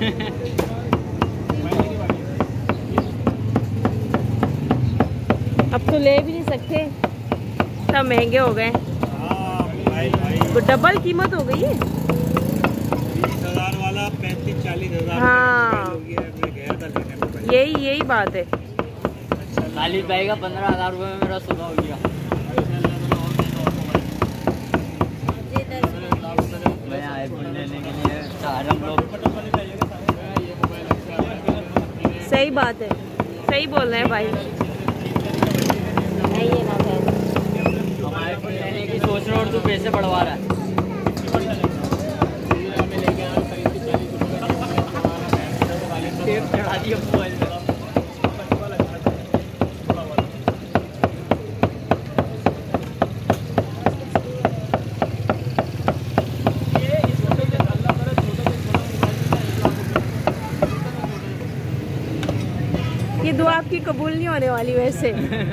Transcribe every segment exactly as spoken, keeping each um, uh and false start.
अब तो ले भी नहीं सकते, सब महंगे हो गए। तो डबल कीमत हो गई है। बीस हजार वाला पैंतीस चालीस हजार। हाँ यही यही बात है। खालिद भाई का पंद्रह हजार रुपये में मेरा सुना हो गया। मैं आईफोन लेने के लिए चार हम लोग। सही बात है, सही बोल रहे हैं भाई। नहीं है ना हम आईफोन लेने की सोच रहे और तू पैसे बढ़वा रहा है। चढ़ा दिया मोबाइल में। ये दुआ आपकी कबूल नहीं होने वाली वैसे।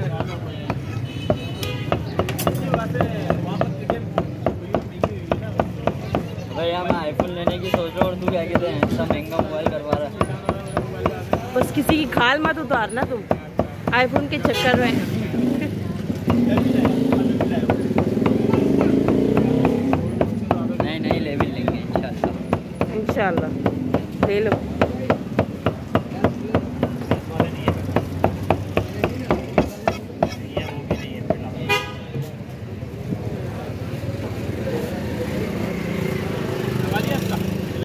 भैया मैं आईफोन लेने की सोच रहा हूँ और तू क्या कहते हैं इतना महंगा मोबाइल करवा रहा है। बस किसी की खाल मत उतारना तुम आईफोन के चक्कर में। नहीं नहीं ले भी लेंगे इंशाल्लाह। इंशाल्लाह ले लो।